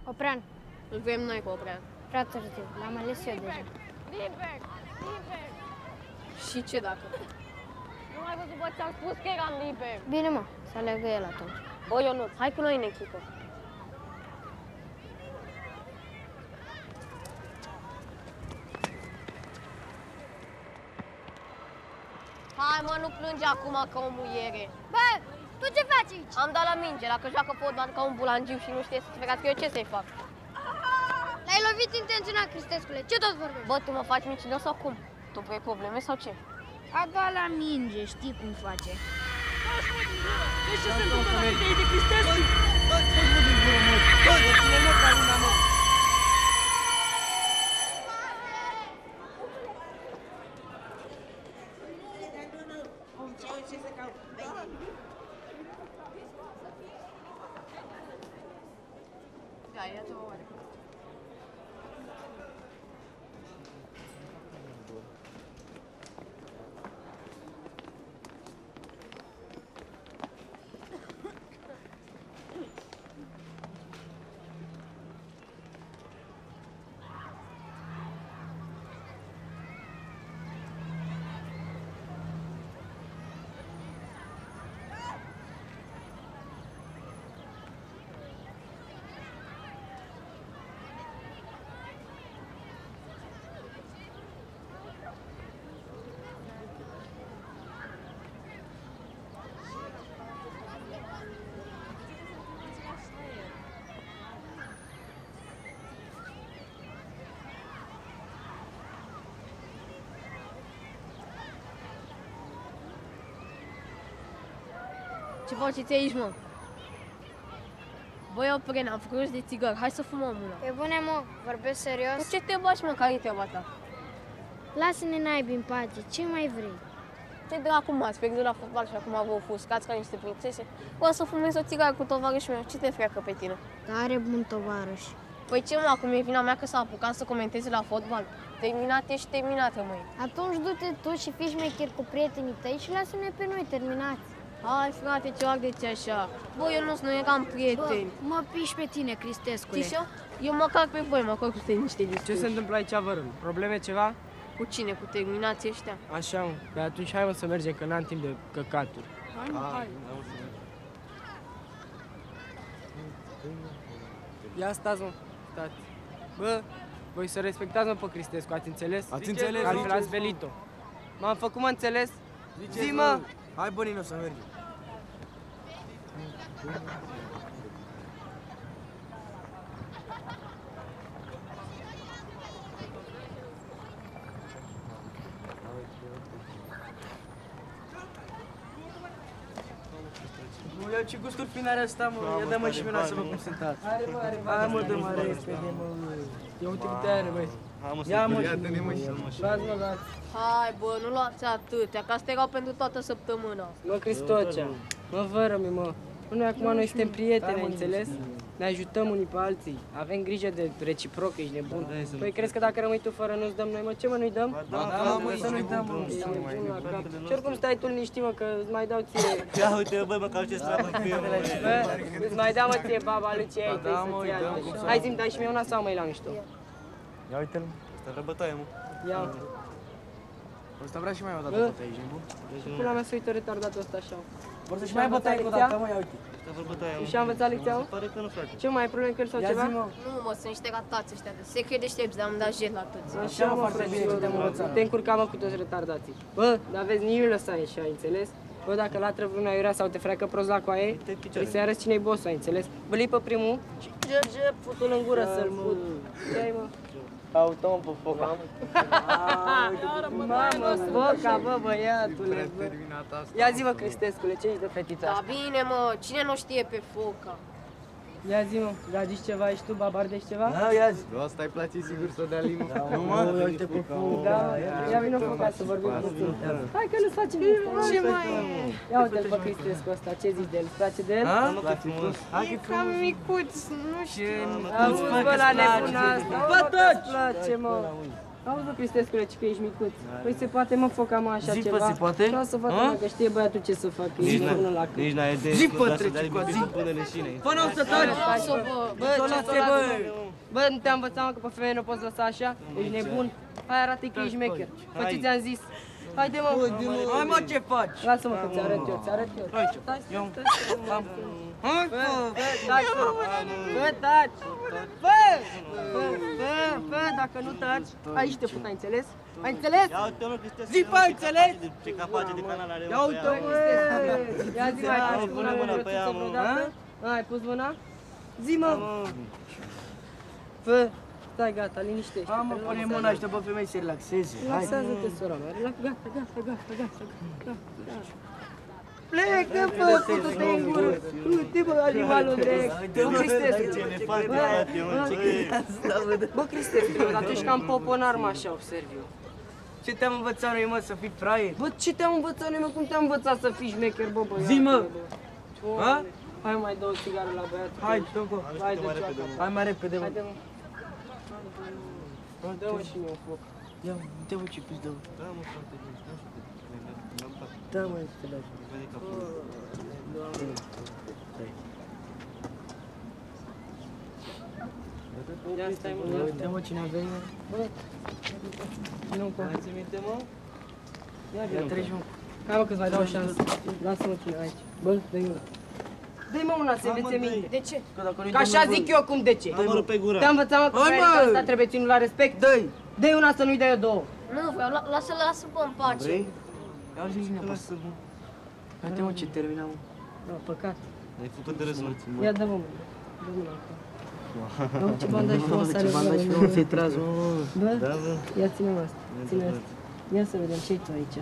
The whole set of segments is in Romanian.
Oprean. Îl vrem noi cu Oprean. Prea târziu, l-am ales eu deja. Liber! Liber! Și ce dacă? Nu mai văzut, bă, ți-am spus că eram liber. Bine, mă, să aleagă el atunci. Bă, Ionut, hai cu noi în echipă. Hai, mă, nu plânge acum ca o muiere. Bă, tu ce faci aici? Am dat la minge, dacă joacă fotbal ca un bulangiu și nu știe să se că eu ce să-i fac? L-ai lovit intenționat, Cristescule. Ce tot vorbești? Bă, tu mă faci mincinos sau cum? Tu vrei probleme sau ce? A dat la minge, știi cum face. Deci ce se întâmplă la ideii de Cristescu? Bă, mă din gură, mă! Bă, ține-mă ca lumea, mă! Da, ia-ți o oare. Ce faceți aici, mă? Băi, Oprena, am făcut de țigări, hai să fumăm una. Pe bune, mă, vorbesc serios. Cu ce te bași, mă, care-i treaba ta? Lasă-ne naibii în pace, ce mai vrei? Ce dracu m-ați pierdut la fotbal și acum vă ofuscați ca niște prințese? O să fumezi o țigară cu tovarășul meu, ce te freacă pe tine? Tare bun tovarăș. Păi ce, mă, acum e vina mea că s-a apucat să comenteze la fotbal? Terminat ești terminată, măi. Atunci du-te tu și fii șmecher cu prietenii tăi și lasă-ne pe noi terminați. Hai, frate, ce ardeți așa? Bă, eu nu eram prieteni. Mă piși pe tine, Cristescule. Știi ce? Eu măcar pe voi, măcar cu niște discuții. Ce se întâmplă aici, vă rând? Probleme ceva? Cu cine? Cu terminații ăștia? Așa, mă. Pe atunci hai, mă, să mergem, că n-am timp de căcaturi. Hai, mă, hai. Ia stați, mă, stați. Bă, voi să respectați, mă, pe Cristescu, ați înțeles? Ați înțeles? Că altfel ați velit-o. M-am făcut, mă, înțeles? Zi, mă! Hai, bă, Nino, să mergem. Eu ce gusturi finare asta, mă. Ia dă-mă și mine să vă cum suntați. Hai, mă, dă-mă repede, mă. Ia uite câte are, băi. Ia, mă, luați-mă, luați. Hai, bă, nu luați atâtea, că astea erau pentru toată săptămâna. Mă, Cristocea, mă, vără-mi, mă. Noi acum noi suntem prieteni, ai înțeles? Ne ajutăm unii pe alții. Avem grijă de reciproc, ești nebun. Păi crezi că dacă rămâi tu fără nu-ți dăm noi, mă? Ce, mă, nu-i dăm? Da, mă, să nu-i dăm, mă. Ești nebun la cap. Și oricum stai tu liniștit, mă, că îți mai dau ție. Ia uite, băi, mă, că ce stravă în fie, mă. Bă, îți mai dau, mă, ție baba lui ce ai tăi să-ți ia. Hai, zi-mi, dai și mie una sau mai la mișto? Ia uite-l, mă. Asta răbătaie, mă. Ia. Ăsta vrea și mai o dată pe aici, nebun. Și pula mea să uită retardatul ăsta așa. Vor să și mai bătaie cu o dată, mă, ia uite. Asta răbătaie, mă. Și-a învățat lecția, mă? Se pare că nu, frate. Ce mai ai probleme cu el sau ceva? Nu, mă, sunt niște ratați ăștia de secret deștepți, dar am dat jet la toți. Așa, mă, foarte bine ce te-am învățat. Te încurca, mă, cu toți retardații. Bă, dar vezi, nici nu lăsa așa, ai înțeles? Bă, dacă latră vreuna iurea sau te freacă prost la coaie, trebuie să-i arăți cine-i boss, ai înțeles? Băli pe primul și putul în gură să-l fut. Ce-ai, mă? Auto-mă pe foca. Mamă, foca, bă, băiatule, bă. Ia zi, mă, Cristescule, ce ești de fetița Da, asta? bine, mă, cine nu știe pe foca? Ia zi, mă, gagici ceva, ești tu, babardești ceva? Da, ia zi. Asta ai plătit sigur să dea limă. Nu, mă, uite pe foc. Da, ia vină foca să vorbim puțin. Hai că nu-ți facem nimic. Ce mai e? Ia uite-l pe Cristescu ăsta, ce zici de el? Îți place de el? Da, mă, că frumos. Hai că Cam micuț, nu știu. Auzi, bă, la nebuna asta. Bă, îți place, mă. Auzi, bă, Cristescule, că ești micuț. Păi se poate, mă, foca mă așa Zi, ceva. bă, se poate? Vreau să fac dacă știe băiatul ce să facă. Ești până la cât. Nici n-ai idee. Zi, Nu bă, lasă, trece dar cu zi. zi. Pune-le și înainte. Până o să taci! Bă, ce bă? Bă, nu te-am învățat, mă, că pe femeie nu poți lăsa așa? Ești nebun? Hai, arată-i că ești șmecher. Fă ce ți-am zis. Haide, mă. Hai, mă, ce faci? Lasă-mă că ți-arăt eu, ți-arăt eu. Stai, Hai, Fă, taci, mă. Fă, taci. Fă, dacă nu taci, aici te put, ai înțeles? Ai înțeles? Ia uite, mă, Cristescu. Zi, bă, ai înțeles? Ce capace de canal are, Ia uite, mă, ia zi, mai pus mâna în mâna pe ea, rățuță mă. vreodată? Ai pus mâna? Zi, mă. Fă, stai, gata, liniștește. Hai, mă, pune mâna, aștept pe femei să se relaxeze. Hai. Relaxează-te, sora mea. Gata. Plecă, bă, putu-te în gură. Uite, bă, animalul drept. Bă, Cristescu. Bă, Cristescu, dar tu ești cam poponar, mă, așa, observ eu. Ce te-am învățat noi, mă, să fii fraier? Bă, ce te-am învățat noi, mă? Cum te-am învățat să fii șmecher, bă, băiatule? Zi, mă. Doamne. Ha? Hai, mai dă o țigară la băiatul. Hai, dă-mă. Hai, dă ceaca. Hai mai repede, mă. Haide, mă. Dă-mă și mie un foc. Ia, uite-mă ce pus, dă-mă. Da, mă, foarte bine. Nu știu cât. Da, mă, te lași. Vede capul. Ia stai, mă, ia. Uite-mă cine a venit. Bă, nu-mi fac. Mai ții minte, mă? Ia treci, mă. Hai, mă, că-ți mai dau o șansă. Lasă-mă cine aici. Bă, dă-i una. Dă-i, mă, una să învețe minte. De ce? Că dacă nu-i Că așa dăm, zic eu cum de ce. Am mă pe gură. Te-am învățat, mă, că Hai, fraierii mă! ăsta trebuie ținut la respect. Dă-i! Dă-i una să nu-i dai eu două. Nu vreau, lasă-mă în pace. Vrei? Ia zi cine a Lasă, mă. Uite, mă, ce termina, mă. Da, păcat. Ne-ai făcut de râs, mă. Ia dă-mă, mă. Dă-mă la acolo. Bă, ce bandaj frumos are, Ce bandaj bă, frumos ai tras, mă. Bă, Da, bă. ia ține-mă asta. Ține asta. Ia să vedem ce-i tu aici.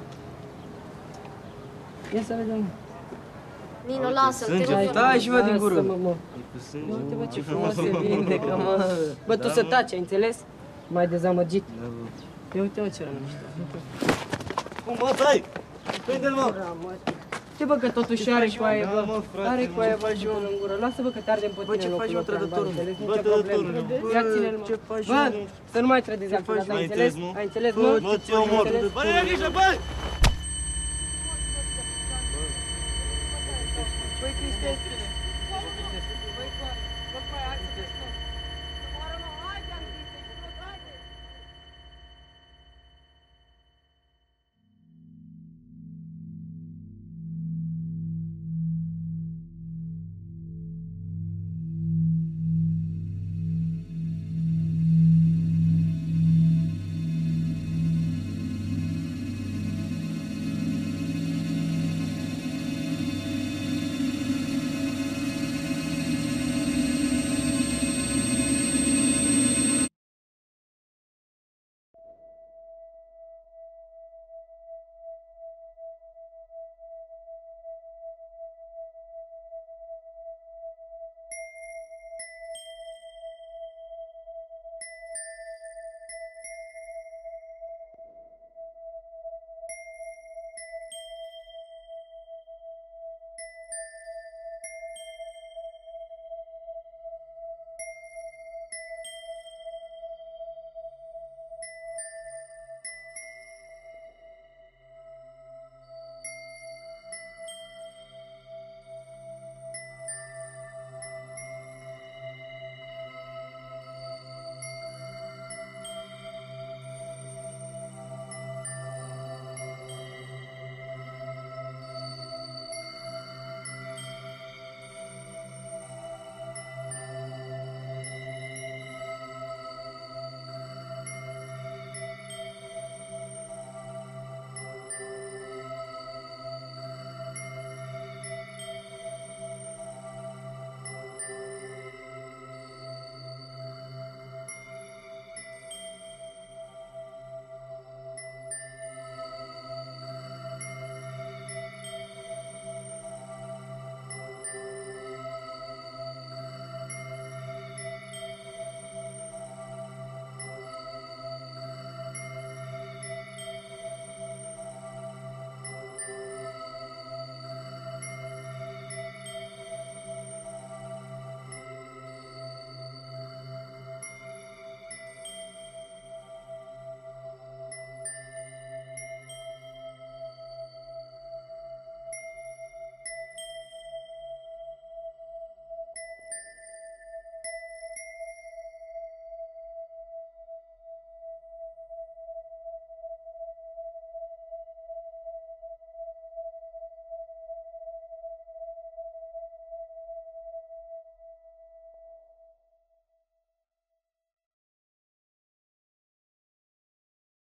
Ia să vedem. Nino, lasă-l, te Sânge. rog. Stai și vă din gură. Lasă-mă, mă. E cu sânge. Uite, bă, ce frumos se vindecă, mă. Bă, tu să taci, ai înțeles? M-ai dezamăgit. Da, bă. Ia uite, mă, ce rămânește. Cum, mă, stai! Prinde-l, mă! Ce bă, că totuși are coaie, Da, bă. mă, frate, Are mă, coaie, ce bă, și până în gură. Lasă, bă, că te arde în Bă, pătine ce locul faci, mă, ăsta, trădătorul? înțeles? Bă, Nicio problemă. trădătorul. Ia ține-l, mă. Ce faci, Bă, mă? să nu mai trădezi acum, Mai ai înțeles? tezi, nu? Ai înțeles, mă? Bă, ți-o omor! Bă, ia grijă, bă!